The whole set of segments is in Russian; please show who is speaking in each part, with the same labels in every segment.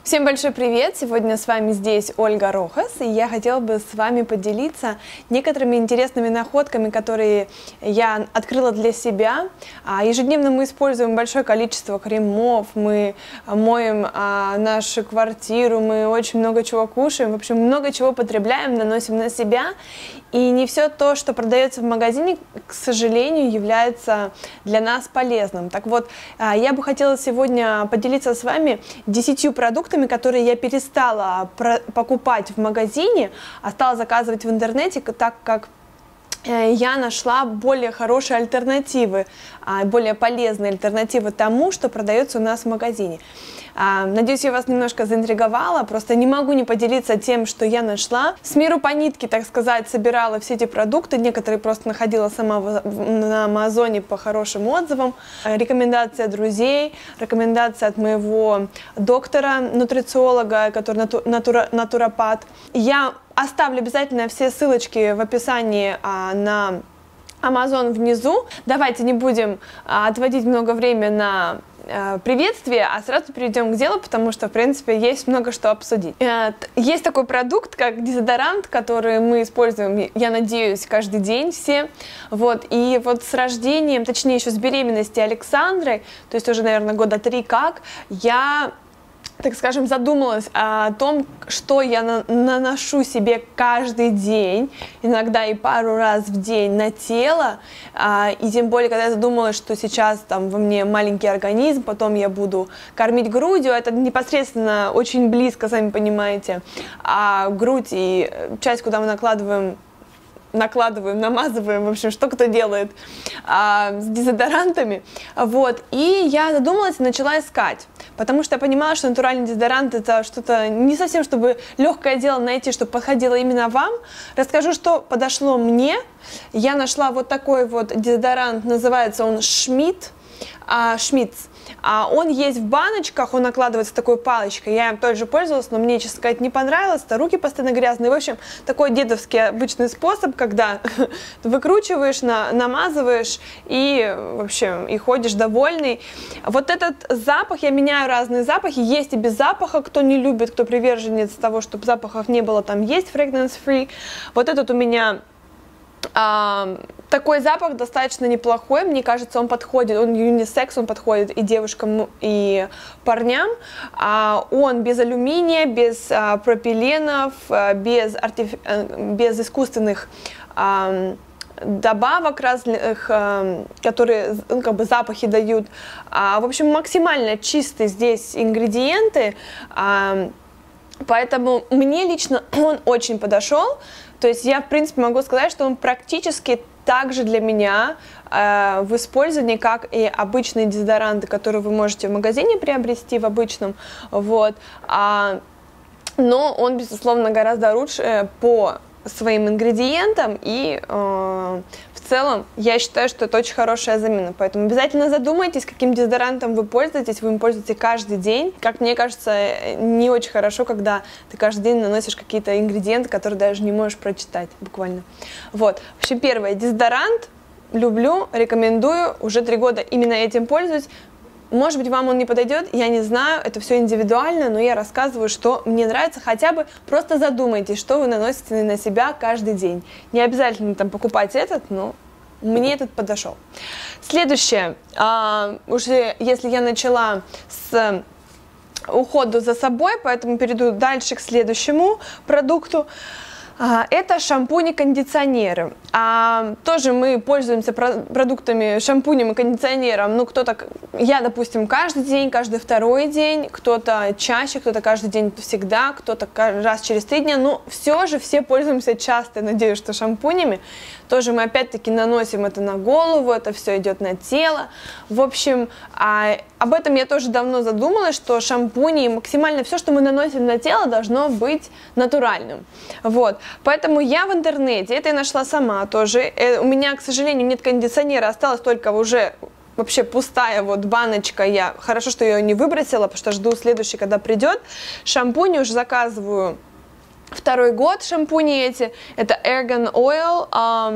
Speaker 1: Всем большой привет! Сегодня с вами здесь Ольга Рохас, и я хотела бы с вами поделиться некоторыми интересными находками, которые я открыла для себя. Ежедневно мы используем большое количество кремов, мы моем нашу квартиру, мы очень много чего кушаем, в общем, много чего потребляем, наносим на себя. И не все то, что продается в магазине, к сожалению, является для нас полезным. Так вот, я бы хотела сегодня поделиться с вами 10 продуктами, которые я перестала покупать в магазине, а стала заказывать в интернете, так как я нашла более хорошие альтернативы, более полезные альтернативы тому, что продается у нас в магазине. Надеюсь, я вас немножко заинтриговала, просто не могу не поделиться тем, что я нашла. С миру по нитке, так сказать, собирала все эти продукты, некоторые просто находила сама на Амазоне по хорошим отзывам. Рекомендация друзей, рекомендация от моего доктора, нутрициолога, который натуропат. Я оставлю обязательно все ссылочки в описании на Amazon внизу. Давайте не будем отводить много времени на приветствие, а сразу перейдем к делу, потому что, в принципе, есть много что обсудить. Есть такой продукт, как дезодорант, который мы используем, я надеюсь, каждый день все. И вот с рождением, точнее, еще с беременности Александры, то есть уже, наверное, года 3 как, я, так скажем, задумалась о том, что я наношу себе каждый день, иногда и пару раз в день на тело, и тем более, когда я задумалась, что сейчас там во мне маленький организм, потом я буду кормить грудью, это непосредственно очень близко, сами понимаете, а грудь и часть, куда мы накладываем, намазываем, в общем, что кто делает с дезодорантами, и я задумалась и начала искать, потому что я понимала, что натуральный дезодорант это что-то не совсем, чтобы легкое дело найти, чтобы подходило именно вам. Расскажу, что подошло мне. Я нашла вот такой вот дезодорант, называется он Шмидц. Он есть в баночках, он накладывается такой палочкой. Я им тоже пользовалась, но мне, честно сказать, не понравилось. Руки постоянно грязные. В общем, такой дедовский обычный способ, когда выкручиваешь, намазываешь и, в общем, и ходишь довольный. Вот этот запах, я меняю разные запахи. Есть и без запаха, кто не любит, кто приверженец того, чтобы запахов не было, там есть fragrance free. Вот этот у меня такой запах достаточно неплохой, мне кажется, он подходит, он юнисекс, он подходит и девушкам, и парням. Он без алюминия, без пропиленов, без искусственных добавок разных, которые запахи дают. В общем, максимально чистые здесь ингредиенты, поэтому мне лично он очень подошел. То есть я, в принципе, могу сказать, что он практически так же для меня в использовании, как и обычные дезодоранты, которые вы можете в магазине приобрести в обычном. Но он, безусловно, гораздо лучше по своим ингредиентам, и в целом я считаю, что это очень хорошая замена. Поэтому обязательно задумайтесь, каким дезодорантом вы пользуетесь. Вы им пользуетесь каждый день. Как мне кажется, не очень хорошо, когда ты каждый день наносишь какие-то ингредиенты, которые даже не можешь прочитать буквально. В общем, первое, дезодорант. Люблю, рекомендую, уже 3 года именно этим пользуюсь. Может быть, вам он не подойдет, я не знаю, это все индивидуально, но я рассказываю, что мне нравится. Хотя бы просто задумайтесь, что вы наносите на себя каждый день. Не обязательно там покупать этот, но мне этот подошел. Следующее, уже если я начала с ухода за собой, поэтому перейду дальше к следующему продукту. Это шампуни-кондиционеры. Тоже мы пользуемся продуктами, шампунем и кондиционером. Я, допустим, каждый день, каждый второй день, кто-то чаще, кто-то каждый день всегда, кто-то раз через 3 дня. Но все же все пользуемся часто, надеюсь, что шампунями. Тоже мы опять-таки наносим это на голову, это все идет на тело. В общем, об этом я тоже давно задумалась, что шампуни, максимально все, что мы наносим на тело, должно быть натуральным. Поэтому я в интернете, это я нашла сама тоже. У меня, к сожалению, нет кондиционера, осталась только уже вообще пустая баночка. Хорошо, что я ее не выбросила, потому что жду следующий, когда придет. Шампуни уже заказываю 2-й год, шампуни эти. Это Argan Oil,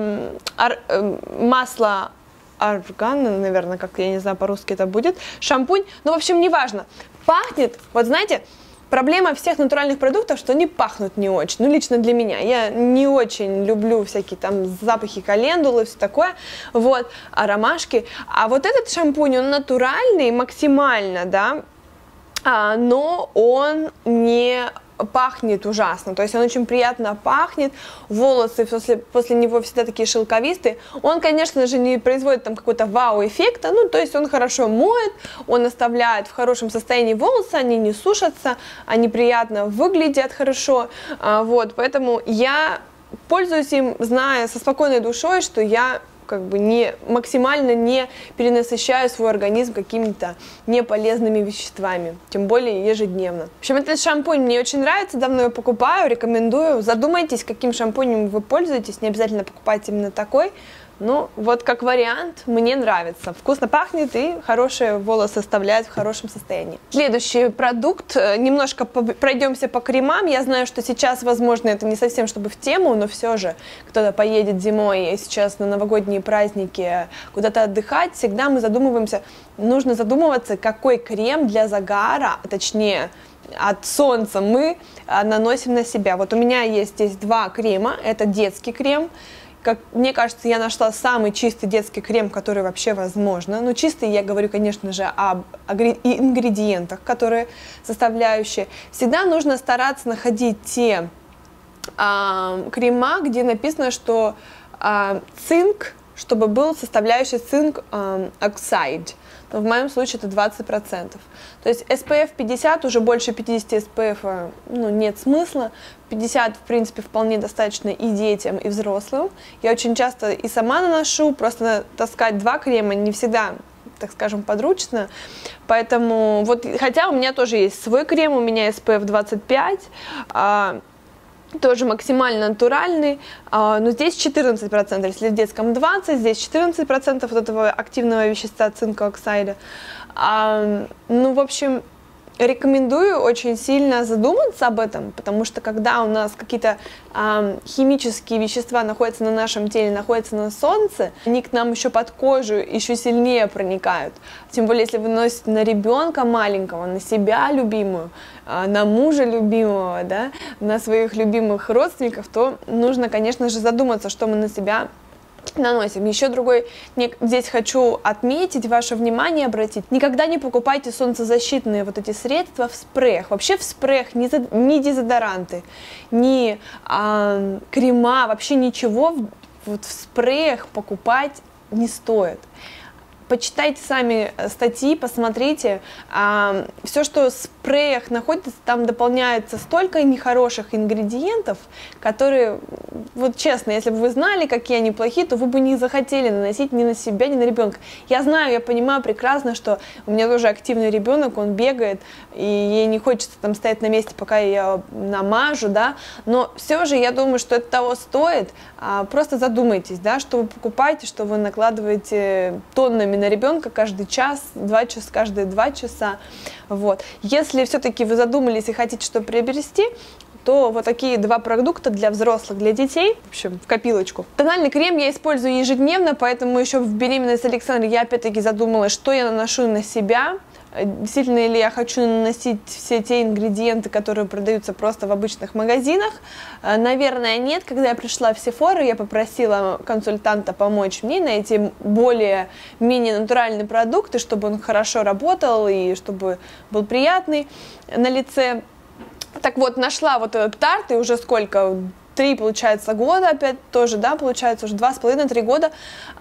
Speaker 1: масло арган, наверное, как, я не знаю, по-русски это будет. Шампунь, в общем, неважно. Пахнет, знаете, Проблема всех натуральных продуктов, что они пахнут не очень. Ну, лично для меня. Я не очень люблю всякие там запахи календулы, все такое, вот, ромашки. А вот этот шампунь, он натуральный максимально, да, но он не пахнет ужасно, то есть он очень приятно пахнет, волосы после него всегда такие шелковистые. Он, конечно же, не производит там какой-то вау-эффекта, ну, то есть он хорошо моет, он оставляет в хорошем состоянии волосы, они не сушатся, они приятно выглядят хорошо, вот, поэтому я пользуюсь им, зная со спокойной душой, что я как бы максимально не перенасыщаю свой организм какими-то неполезными веществами, тем более ежедневно. В общем, этот шампунь мне очень нравится, давно его покупаю, рекомендую. Задумайтесь, каким шампунем вы пользуетесь, не обязательно покупать именно такой. Ну, вот как вариант, мне нравится. Вкусно пахнет и хорошие волосы оставляет в хорошем состоянии. Следующий продукт. Немножко пройдемся по кремам. Я знаю, что сейчас, возможно, это не совсем чтобы в тему, но все же кто-то поедет зимой сейчас на новогодние праздники куда-то отдыхать. Всегда мы задумываемся, нужно задумываться, какой крем для загара, точнее, от солнца мы наносим на себя. Вот у меня есть здесь два крема. Это детский крем. Как мне кажется, я нашла самый чистый детский крем, который вообще возможно. Ну, чистый, я говорю, конечно же, об ингредиентах, которые составляющие. Всегда нужно стараться находить те крема, где написано, что цинк, чтобы был составляющий цинк оксид. Но в моем случае это 20%. То есть SPF 50, уже больше 50 SPF ну, нет смысла. 50, в принципе, вполне достаточно и детям, и взрослым. Я очень часто и сама наношу, просто таскать два крема не всегда, так скажем, подручно. Поэтому, вот, хотя у меня тоже есть свой крем, у меня SPF 25, тоже максимально натуральный, но здесь 14%, если в детском 20%, здесь 14% вот этого активного вещества цинка оксида. Ну, в общем, рекомендую очень сильно задуматься об этом, потому что когда у нас какие-то химические вещества находятся на нашем теле, находятся на солнце, они к нам еще под кожу еще сильнее проникают. Тем более, если вы носите на ребенка маленького, на себя любимую, на мужа любимого, да, на своих любимых родственников, то нужно, конечно же, задуматься, что мы на себя наносим. Еще другой, здесь хочу отметить, ваше внимание обратить, никогда не покупайте солнцезащитные вот эти средства в спреях. Вообще в спреях ни дезодоранты, ни крема, вообще ничего вот в спреях покупать не стоит. Почитайте сами статьи, посмотрите. Все, что в спреях находится, там дополняется столько нехороших ингредиентов, которые, вот честно, если бы вы знали, какие они плохие, то вы бы не захотели наносить ни на себя, ни на ребенка. Я знаю, я понимаю прекрасно, что у меня тоже активный ребенок, он бегает, и ей не хочется там стоять на месте, пока я ее намажу, да, но все же я думаю, что это того стоит. Просто задумайтесь, да, что вы покупаете, что вы накладываете тоннами на ребенка каждый час, 2 часа, каждые 2 часа. Вот. Если все-таки вы задумались и хотите что приобрести, то вот такие два продукта для взрослых, для детей, в общем, в копилочку. Тональный крем я использую ежедневно, поэтому еще в беременность Александры я опять-таки задумалась, что я наношу на себя. Действительно ли я хочу наносить все те ингредиенты, которые продаются просто в обычных магазинах? Наверное, нет. Когда я пришла в Sephora, я попросила консультанта помочь мне найти более-менее натуральные продукты, чтобы он хорошо работал и чтобы был приятный на лице. Так вот, нашла вот этот Tarte, и уже сколько? 3, получается, года опять тоже, да, получается, уже 2,5-3 года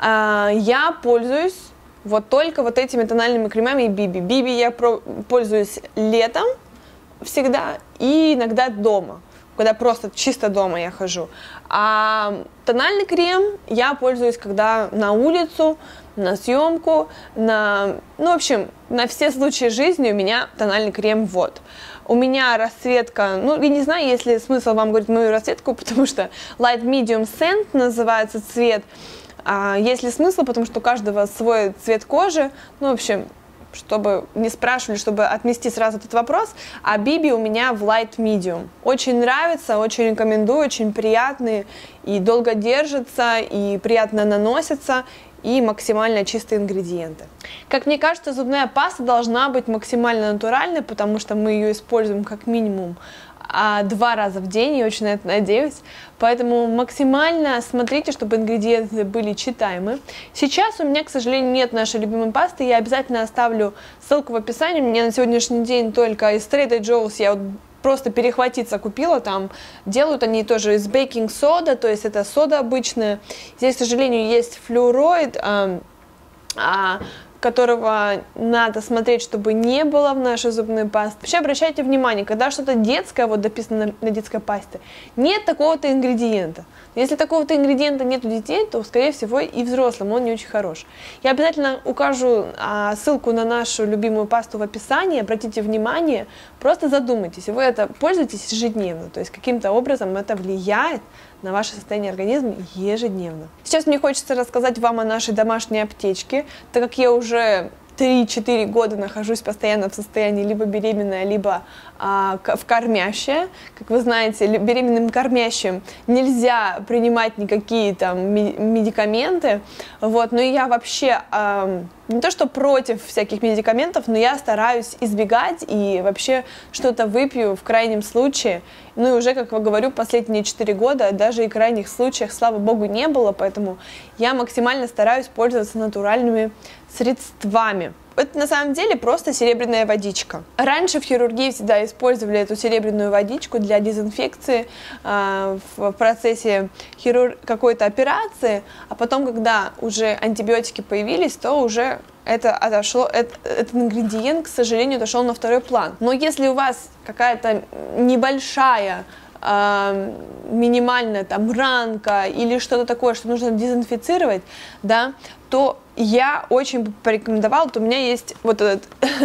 Speaker 1: я пользуюсь вот только вот этими тональными кремами и Биби. Биби я пользуюсь летом всегда и иногда дома, когда просто чисто дома я хожу. А тональный крем я пользуюсь, когда на улицу, на съемку, ну, в общем, на все случаи жизни у меня тональный крем вот. У меня расцветка, ну, я не знаю, есть ли смысл вам говорить мою расцветку, потому что Light Medium Scent называется цвет. Есть ли смысл, потому что у каждого свой цвет кожи, ну, в общем, чтобы не спрашивали, чтобы отмести сразу этот вопрос, а Биби у меня в Light Medium. Очень нравится, очень рекомендую, очень приятный и долго держится, и приятно наносится, и максимально чистые ингредиенты. Как мне кажется, зубная паста должна быть максимально натуральной, потому что мы ее используем как минимум 2 раза в день, я очень на это надеюсь. Поэтому максимально смотрите, чтобы ингредиенты были читаемы. Сейчас у меня, к сожалению, нет нашей любимой пасты. Я обязательно оставлю ссылку в описании. Мне на сегодняшний день только из Trader Joe's я вот просто перехватиться купила. Там делают они тоже из бейкинг-сода, то есть это сода обычная. Здесь, к сожалению, есть флюорид, которого надо смотреть, чтобы не было в нашей зубной пасте. Вообще обращайте внимание, когда что-то детское, вот дописано на детской пасте, нет такого-то ингредиента. Если такого-то ингредиента нет у детей, то, скорее всего, и взрослым он не очень хорош. Я обязательно укажу ссылку на нашу любимую пасту в описании, обратите внимание, просто задумайтесь, вы это пользуетесь ежедневно, то есть каким-то образом это влияет на ваше состояние организма ежедневно. Сейчас мне хочется рассказать вам о нашей домашней аптечке, так как я уже 3-4 года нахожусь постоянно в состоянии либо беременная, либо в кормящая. Как вы знаете, беременным кормящим нельзя принимать никакие там медикаменты. Вот. Но я вообще не то что против всяких медикаментов, но я стараюсь избегать и вообще что-то выпью в крайнем случае. Ну и уже, как я говорю, последние 4 года даже и крайних случаях, слава богу, не было, поэтому я максимально стараюсь пользоваться натуральными средствами. Это на самом деле просто серебряная водичка. Раньше в хирургии всегда использовали эту серебряную водичку для дезинфекции в процессе какой-то операции, а потом, когда уже антибиотики появились, то уже этот ингредиент, к сожалению, отошел на второй план. Но если у вас какая-то небольшая минимальная там ранка или что-то такое, что нужно дезинфицировать, да, то я очень порекомендовала, вот у меня есть вот этот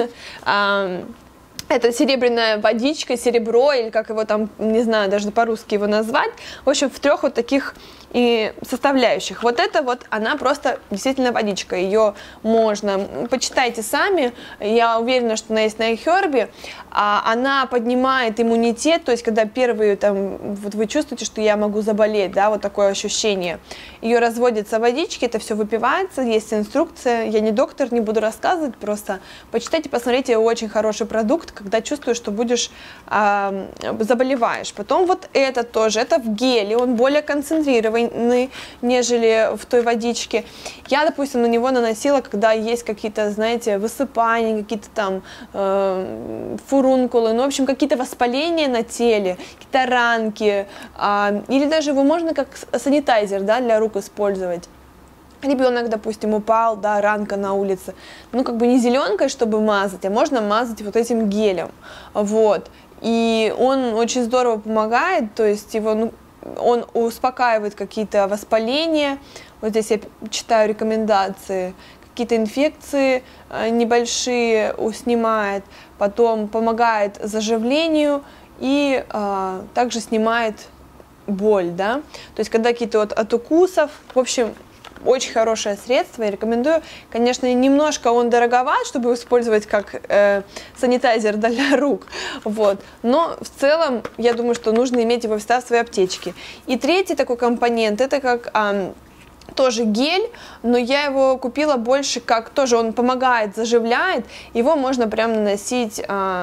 Speaker 1: это серебряная водичка, серебро, или как его там, не знаю, даже по-русски его назвать. В общем, в 3 вот таких и составляющих. Вот это вот, она просто действительно водичка. Ее можно, почитайте сами. Я уверена, что она есть на iHerb. Она поднимает иммунитет, то есть, когда первые, там, вот вы чувствуете, что я могу заболеть, да, вот такое ощущение. Ее разводятся водички, это все выпивается, есть инструкция. Я не доктор, не буду рассказывать, просто почитайте, посмотрите, очень хороший продукт, когда чувствуешь, что будешь заболеваешь. Потом вот это тоже, это в геле, он более концентрированный, нежели в той водичке. Я, допустим, на него наносила, когда есть какие-то, знаете, высыпания, какие-то там фурункулы, ну, в общем, какие-то воспаления на теле, какие-то ранки, или даже его можно как санитайзер, да, для рук использовать. Ребенок, допустим, упал, да, ранка на улице, ну, как бы не зеленкой, чтобы мазать, а можно мазать вот этим гелем, вот, и он очень здорово помогает, то есть его, ну, он успокаивает какие-то воспаления, вот здесь я читаю рекомендации, какие-то инфекции небольшие снимает, потом помогает заживлению и также снимает боль, да, то есть когда какие-то вот от укусов, в общем, очень хорошее средство, я рекомендую. Конечно, немножко он дороговат, чтобы использовать как санитайзер для рук, вот. Но в целом, я думаю, что нужно иметь его всегда в своей аптечке. И третий такой компонент, это как тоже гель, но я его купила больше как, тоже он помогает, заживляет, его можно прям наносить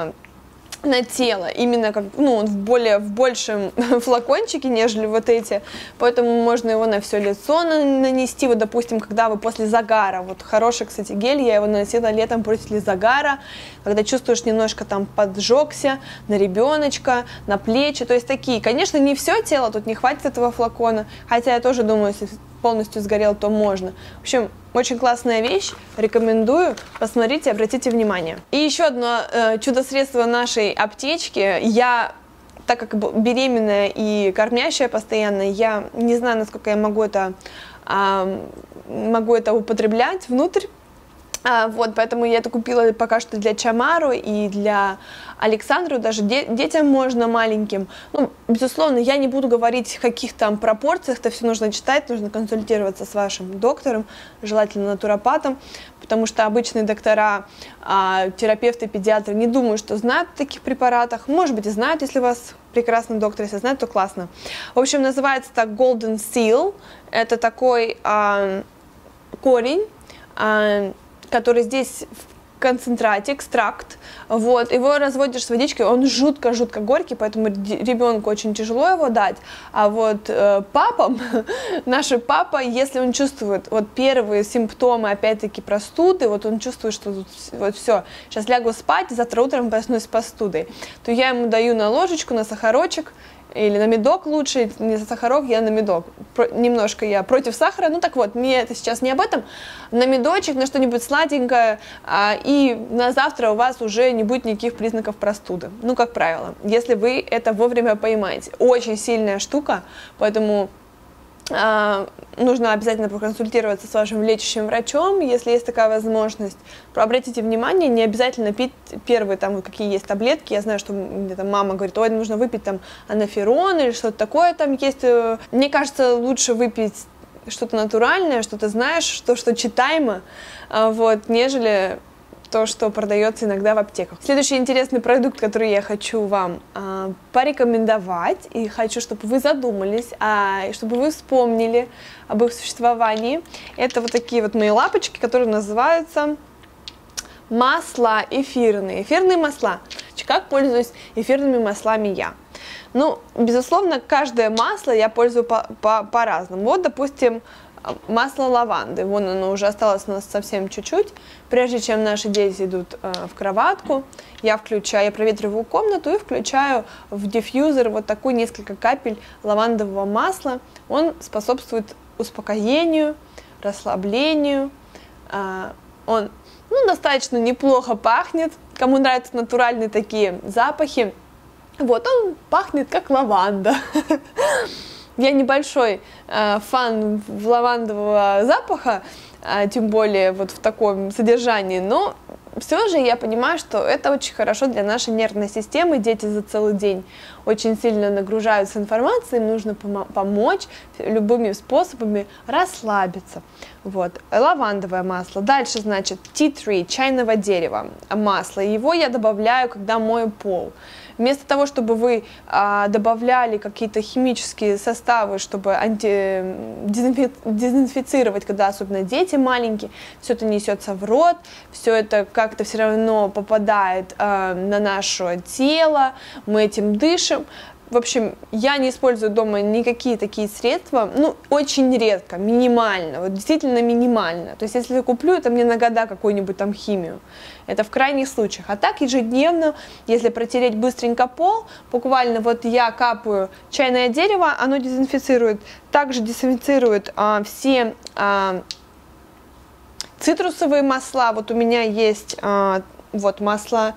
Speaker 1: на тело, именно как, ну, он в большем флакончике, нежели вот эти, поэтому можно его на все лицо нанести, вот, допустим, когда вы после загара, вот, хороший, кстати, гель, я его наносила летом после загара, когда чувствуешь немножко там поджегся, на ребеночка, на плечи, то есть такие, конечно, не все тело, тут не хватит этого флакона, хотя я тоже думаю, если полностью сгорел, то можно. В общем, очень классная вещь, рекомендую, посмотрите, обратите внимание. И еще одно чудо-средство нашей аптечки. Я, так как беременная и кормящая постоянно, я не знаю, насколько я могу это употреблять внутрь. Вот, поэтому я это купила пока что для Чамару и для Александру, даже детям можно маленьким. Ну, безусловно, я не буду говорить, в каких там пропорциях, это все нужно читать, нужно консультироваться с вашим доктором, желательно натуропатом, потому что обычные доктора, терапевты, педиатры, не думаю, что знают о таких препаратах. Может быть, и знают, если у вас прекрасный доктор, если знают, то классно. В общем, называется так Golden Seal, это такой корень, который здесь в концентрате, экстракт, вот, его разводишь с водичкой, он жутко-жутко горький, поэтому ребенку очень тяжело его дать, а вот папам, наши папа, если он чувствует вот первые симптомы, опять-таки, простуды, вот он чувствует, что вот все, сейчас лягу спать, завтра утром проснусь с простудой, то я ему даю на ложечку, на сахарочек, или на медок лучше, не за сахарок, я на медок. Немножко я против сахара, ну так вот, мне это сейчас не об этом. На медочек, на что-нибудь сладенькое, и на завтра у вас уже не будет никаких признаков простуды. Ну, как правило, если вы это вовремя поймаете. Очень сильная штука, поэтому нужно обязательно проконсультироваться с вашим лечащим врачом, если есть такая возможность. Обратите внимание, не обязательно пить первые, там, какие есть таблетки. Я знаю, что мне там мама говорит, ой, нужно выпить там анаферон или что-то такое там есть. Мне кажется, лучше выпить что-то натуральное, что ты знаешь, что читаемо, вот, нежели то, что продается иногда в аптеках. Следующий интересный продукт, который я хочу вам порекомендовать, и хочу, чтобы вы задумались, чтобы вы вспомнили об их существовании, это вот такие вот мои лапочки, которые называются масла эфирные. Эфирные масла. Как пользуюсь эфирными маслами я? Ну, безусловно, каждое масло я пользую по-разному. Вот, допустим, масло лаванды, вон оно уже осталось у нас совсем чуть-чуть. Прежде чем наши дети идут в кроватку, я проветриваю комнату и включаю в диффьюзер вот такую несколько капель лавандового масла. Он способствует успокоению, расслаблению. Он достаточно неплохо пахнет. Кому нравятся натуральные такие запахи, вот он пахнет как лаванда. Я небольшой фан лавандового запаха, тем более вот в таком содержании, но все же я понимаю, что это очень хорошо для нашей нервной системы. Дети за целый день очень сильно нагружаются информацией, им нужно помочь любыми способами расслабиться. Вот, лавандовое масло. Дальше, значит, tea tree, чайного дерева масло. Его я добавляю, когда мою пол. Вместо того, чтобы вы добавляли какие-то химические составы, чтобы дезинфицировать, когда особенно дети маленькие, все это несется в рот, все это как-то все равно попадает на наше тело, мы этим дышим. В общем, я не использую дома никакие такие средства, ну, очень редко, минимально, вот действительно минимально. То есть, если я куплю, это мне на года какую-нибудь там химию. Это в крайних случаях. А так, ежедневно, если протереть быстренько пол, буквально вот я капаю чайное дерево, оно дезинфицирует, также дезинфицирует все цитрусовые масла. Вот у меня есть вот масло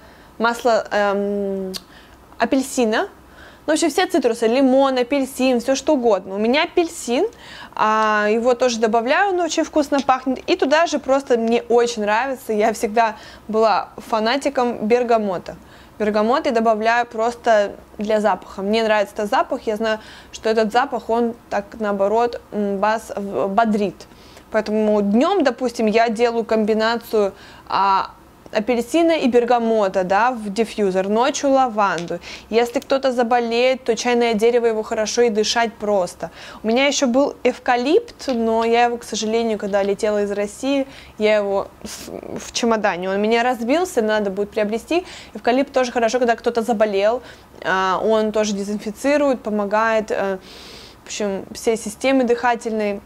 Speaker 1: апельсина. Ну, вообще все цитрусы, лимон, апельсин, все что угодно. У меня апельсин, его тоже добавляю, он очень вкусно пахнет. И туда же просто мне очень нравится, я всегда была фанатиком бергамота. Бергамот я добавляю просто для запаха. Мне нравится этот запах, я знаю, что этот запах, он так наоборот вас бодрит. Поэтому днем, допустим, я делаю комбинацию апельсина и бергамота, да, в диффьюзер, ночью лаванду. Если кто-то заболеет, то чайное дерево, его хорошо и дышать просто. У меня еще был эвкалипт, но я его, к сожалению, когда летела из России, я его в чемодане, он у меня разбился, надо будет приобрести. Эвкалипт тоже хорошо, когда кто-то заболел, он тоже дезинфицирует, помогает, в общем, всей системе дыхательной.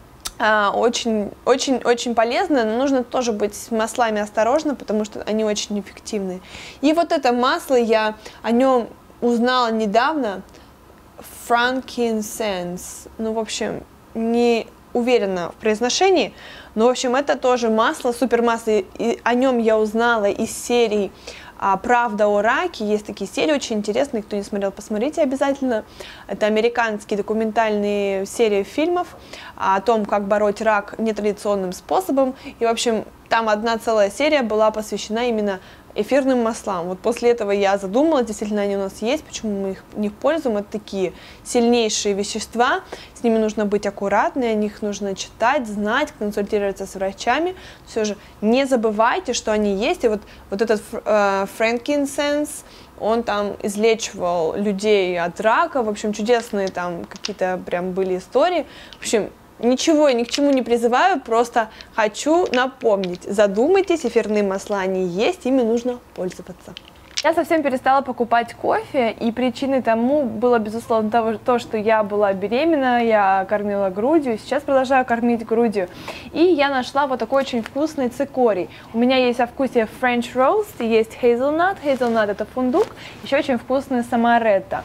Speaker 1: Очень полезно, но нужно тоже быть с маслами осторожно, потому что они очень эффективны. И вот это масло, я о нем узнала недавно, frankincense, ну, в общем, не уверена в произношении, но, в общем, это тоже масло, супер масло, и о нем я узнала из серии «Правда о раке». Есть такие серии очень интересные, кто не смотрел, посмотрите обязательно. Это американские документальные серии фильмов о том, как бороть рак нетрадиционным способом. И, в общем, там одна целая серия была посвящена именно эфирным маслам. Вот после этого я задумалась, действительно они у нас есть, почему мы их не пользуем. Это такие сильнейшие вещества, с ними нужно быть аккуратной, о них нужно читать, знать, консультироваться с врачами. Все же не забывайте, что они есть. И вот этот frankincense, он там излечивал людей от рака. В общем, чудесные там какие-то прям были истории. В общем, Ничего, ни к чему не призываю, просто хочу напомнить. Задумайтесь, эфирные масла они есть, ими нужно пользоваться. Я совсем перестала покупать кофе, и причиной тому было, безусловно, то, что я была беременна, я кормила грудью, сейчас продолжаю кормить грудью. И я нашла вот такой очень вкусный цикорий. У меня есть во вкусе French Roast, есть Hazelnut, Hazelnut это фундук, еще очень вкусный самаретто.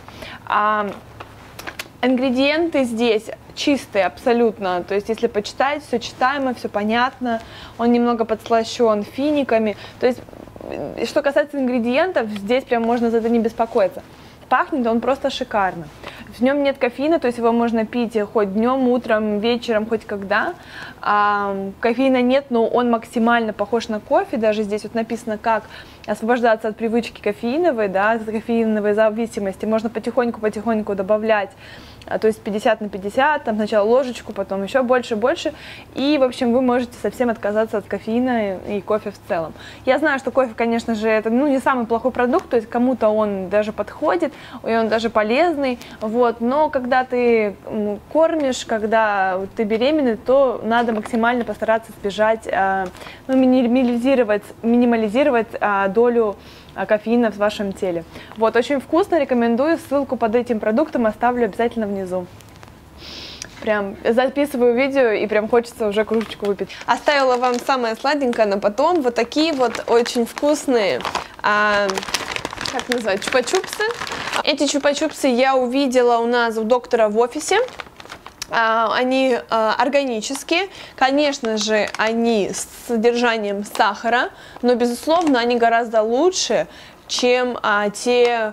Speaker 1: Ингредиенты здесь чистые абсолютно, то есть если почитать, все читаемо, все понятно, он немного подслащен финиками, то есть что касается ингредиентов, здесь прям можно за это не беспокоиться. Пахнет он просто шикарно. В нем нет кофеина, то есть его можно пить хоть днем, утром, вечером, хоть когда. Кофеина нет, но он максимально похож на кофе. Даже здесь вот написано, как освобождаться от привычки кофеиновой, да, от кофеиновой зависимости. Можно потихоньку добавлять, то есть 50 на 50, там сначала ложечку, потом еще больше. И, в общем, вы можете совсем отказаться от кофеина и кофе в целом. Я знаю, что кофе, конечно же, это не самый плохой продукт, то есть кому-то он даже подходит, и он даже полезный, вот, но когда ты кормишь, когда ты беременный, то надо максимально постараться избежать, минимализировать долю кофеина в вашем теле. Вот, очень вкусно, рекомендую, ссылку под этим продуктом оставлю обязательно внизу. Прям записываю видео и прям хочется уже кружечку выпить. Оставила вам самое сладенькое на потом, вот такие вот очень вкусные, как называют, чупа-чупсы. Эти чупа-чупсы я увидела у нас у доктора в офисе. Они органические, конечно же, они с содержанием сахара, но, безусловно, они гораздо лучше, чем те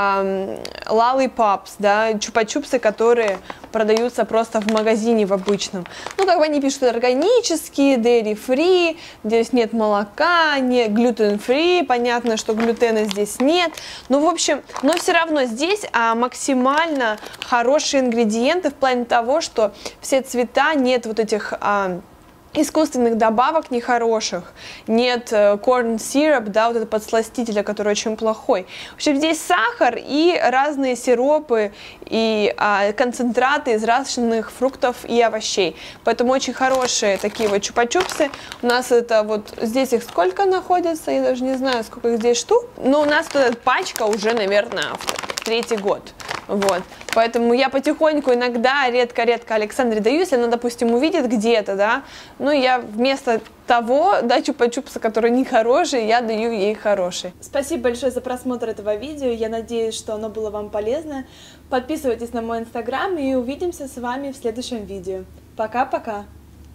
Speaker 1: лоллипопс, да, чупа-чупсы, которые продаются просто в магазине в обычном. Ну, как бы они пишут органические, dairy-free, здесь нет молока, не gluten-free, понятно, что глютена здесь нет. Ну, в общем, но все равно здесь максимально хорошие ингредиенты в плане того, что все цвета, нет вот этих искусственных добавок нехороших, нет corn syrup, да, вот это подсластителя, который очень плохой. В общем, здесь сахар и разные сиропы и концентраты из разных фруктов и овощей. Поэтому очень хорошие такие вот чупа-чупсы. У нас это вот, здесь их сколько находится, я даже не знаю, сколько их здесь штук, но у нас тут эта пачка уже, наверное, в 3-й год. Вот, поэтому я потихоньку иногда, редко Александре даю, если она, допустим, увидит где-то, да, ну, я вместо того, да, чупа-чупса, которые нехорошие, я даю ей хорошие. Спасибо большое за просмотр этого видео, я надеюсь, что оно было вам полезно. Подписывайтесь на мой инстаграм и увидимся с вами в следующем видео. Пока-пока!